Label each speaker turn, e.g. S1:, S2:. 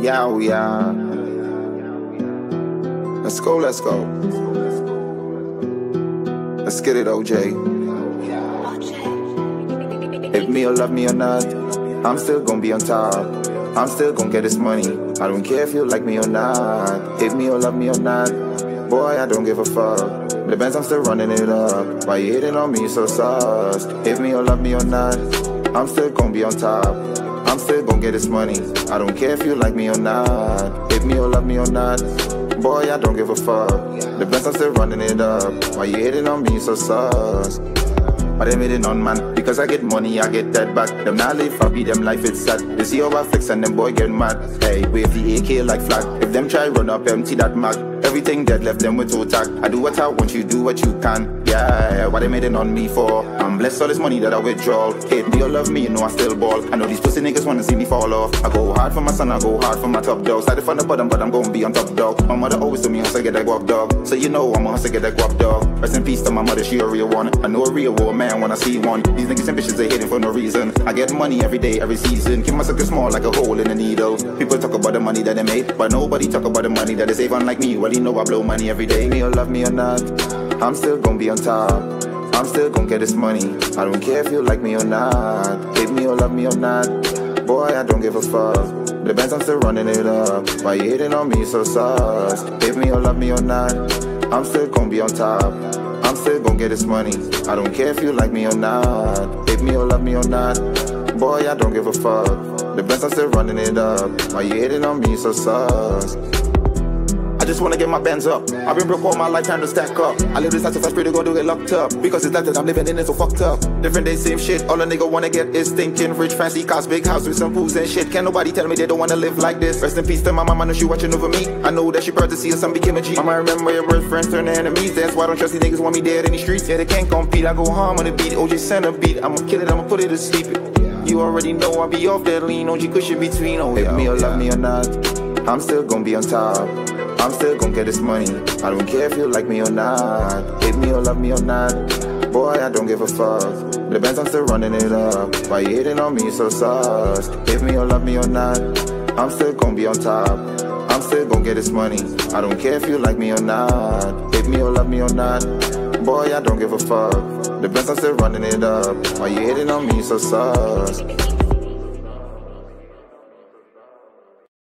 S1: Yeah, oh yeah. Let's go, let's go. Let's get it, OJ. If me or love me or not, I'm still gonna be on top. I'm still gonna get this money. I don't care if you like me or not. Hate me or love me or not, boy, I don't give a fuck. The Benz, I'm still running it up. Why you hating on me so sus? Hate me or love me or not, I'm still gonna be on top. I'm still gonna get this money. I don't care if you like me or not. Hate me or love me or not, boy, I don't give a fuck. The Benz, I'm still running it up. Why you hating on me so sus? But they made it on, man, because I get money, I get that back. Them not live happy, them life it's sad. They see how I flex and them boy get mad. Hey, wave the AK like flag. If them try run up, empty that mag. Everything dead left them with two tag. I do what I want, you do what you can. Yeah, what they made it on me for? I'm blessed all this money that I withdraw. Hate me or love me, you know I still ball. I know these pussy niggas wanna see me fall off. I go hard for my son, I go hard for my top dog. Started from the bottom, but I'm gonna be on top dog. My mother always told me hustle get that guap dog. So you know I'm a hustle get that guap dog. Rest in peace to my mother, she a real one. I know a real woman when I see one. These niggas ambitious, they hating for no reason. I get money every day, every season. Keep my sucker small like a hole in a needle. People talk about the money that they made, but nobody talk about the money that they save. Unlike me, well you know I blow money every day. Me or love me or not, I'm still gonna be on top. I'm still gonna get this money. I don't care if you like me or not. Hate me or love me or not, boy, I don't give a fuck. The Benz, I'm still running it up. Why you hating on me so sus? Hate me or love me or not, I'm still gonna be on top. I'm still gonna get this money. I don't care if you like me or not. Hate me or love me or not, boy, I don't give a fuck. The Benz, I'm still running it up. Why you hating on me so sus? I just wanna get my bands up. I've been broke all my life trying to stack up. I live this life so fast, pretty gonna get locked up. Because it's life that I'm living in is so fucked up. Different days, same shit. All a nigga wanna get is thinking rich, fancy cars, big house with some pools and shit. Can't nobody tell me they don't wanna live like this. Rest in peace to my mama, I know she watching over me. I know that she proud to see her son became a G. Mama, remember your worst friends turn to enemies. That's why I don't trust these niggas want me dead in the streets. Yeah, they can't compete. I go hard on the beat. OJ send a beat. I'ma kill it, I'ma put it to sleep. You already know I be off that lean. OG cushion between. Oh, hate me or love me or not, I'm still gonna be on top. I'm still gonna get this money. I don't care if you like me or not. Hate me or love me or not, boy, I don't give a fuck. The Benz, I'm still running it up. Why you hating on me so sus? Hate me or love me or not, I'm still gonna be on top. I'm still gonna get this money. I don't care if you like me or not. Hate me or love me or not, boy, I don't give a fuck. The Benz, I'm still running it up. Why you hating on me so sus?